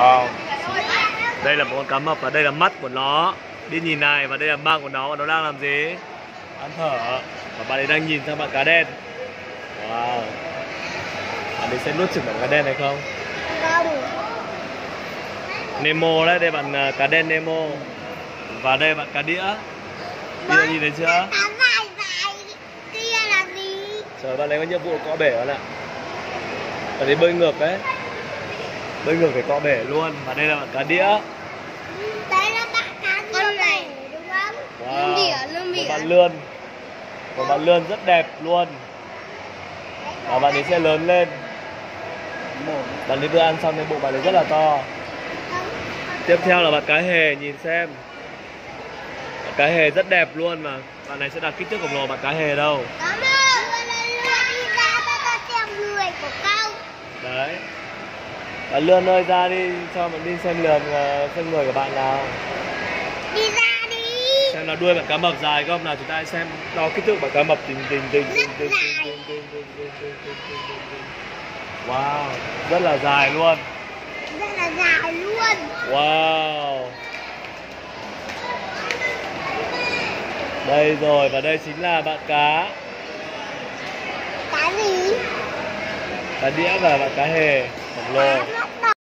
Wow. Đây là một con cá mập và đây là mắt của nó. Đi nhìn này, và đây là mang của nó và nó đang làm gì? Ăn thở. Và bạn ấy đang nhìn sang bạn cá đen. Wow. Bạn ấy sẽ nuốt chửng bạn cá đen này không? Không. Nemo đấy, đây bạn cá đen Nemo. Và đây bạn cá đĩa. Bây giờ nhìn thấy chưa? Cá vải kia là gì? Trời, bạn ấy có nhiệm vụ cọ bể bạn ạ. Bạn ấy bơi ngược đấy. Bơi ngược để cọ bể luôn. Và đây là bạn cá đĩa. Đấy là bạn cá lươn này đúng không? Wow. Một bạn lươn. Một bạn lươn rất đẹp luôn. Và bạn ấy sẽ lớn lên. Bạn ấy vừa ăn xong nên bụng bạn ấy rất là to. Tiếp theo là bạn cá hề, nhìn xem. Bạn cá hề rất đẹp luôn mà. Bạn này sẽ đạt kích thước khổng lồ bạn cá hề đâu. Cảm ơn, đi ra ta xem người của cậu. Đấy. Bạn lươn ơi, ra đi, cho bạn đi xem xem người của bạn nào. Đi ra đi. Xem là đuôi bạn cá mập dài không nào, chúng ta hãy xem đo kích thước bạn cá mập. Wow, rất là dài luôn. Rất là dài luôn. Wow. Đây rồi, và đây chính là bạn cá. Cá gì? Cá đĩa và bạn cá hề khổng lồ.